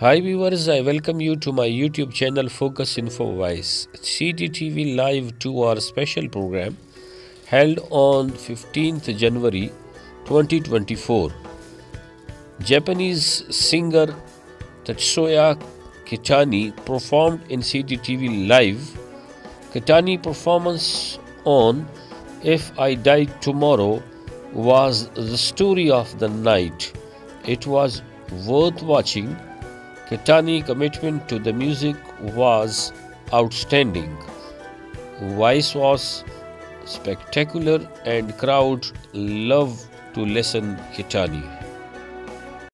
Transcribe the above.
Hi viewers, I welcome you to my YouTube channel Focus Info Voice Cdtv Live 2-hour special program held on 15th January 2024. Japanese singer Tatsuya Kitani performed in Cdtv Live. Kitani performance on If I Died Tomorrow was the story of the night. It was worth watching. Kitani's commitment to the music was outstanding. Voice was spectacular and crowd loved to listen Kitani.